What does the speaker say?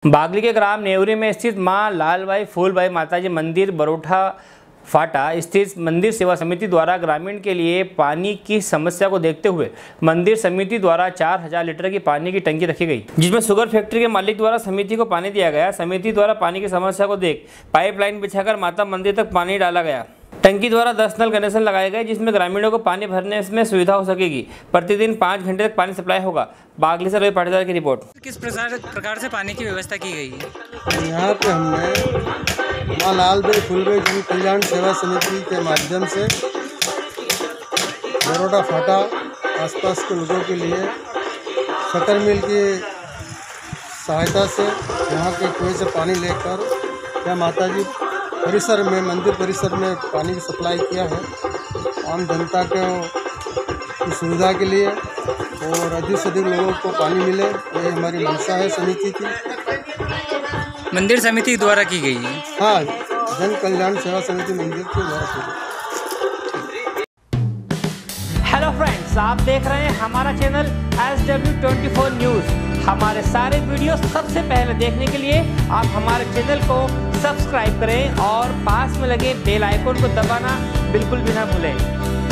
बागली के ग्राम नेवरी में स्थित मां लालबाई फूलबाई माताजी मंदिर बरोठा फाटा स्थित मंदिर सेवा समिति द्वारा ग्रामीण के लिए पानी की समस्या को देखते हुए मंदिर समिति द्वारा 4000 लीटर की पानी की टंकी रखी गई, जिसमें शुगर फैक्ट्री के मालिक द्वारा समिति को पानी दिया गया। समिति द्वारा पानी की समस्या को देख पाइपलाइन बिछाकर माता मंदिर तक पानी डाला गया। टंकी द्वारा 10 नल कनेक्शन लगाए गए, जिसमें ग्रामीणों को पानी भरने में सुविधा हो सकेगी। प्रतिदिन 5 घंटे तक पानी सप्लाई होगा। बागली से रवि पाटीदार की रिपोर्ट। किस प्रकार से पानी की व्यवस्था की गई है? यहाँ पे हमने माँ लालबाई फूलबाई जन कल्याण सेवा समिति के माध्यम से बरोठा फाटा आसपास के लोगों के लिए शक्कर मिल की सहायता से यहाँ के कुएं से पानी लेकर यह माताजी परिसर में मंदिर परिसर में पानी की सप्लाई किया है आम जनता के सुविधा के लिए और अधिक से अधिक लोगों को पानी मिले, ये हमारी मंशा है समिति की। मंदिर समिति द्वारा की गई है। हाँ, जन कल्याण सेवा समिति मंदिर के द्वारा की गई। हेलो फ्रेंड्स, आप देख रहे हैं हमारा चैनल SW24 न्यूज़। हमारे सारे वीडियो सबसे पहले देखने के लिए आप हमारे चैनल को सब्सक्राइब करें और पास में लगे बेल आइकन को दबाना बिल्कुल भी ना भूलें।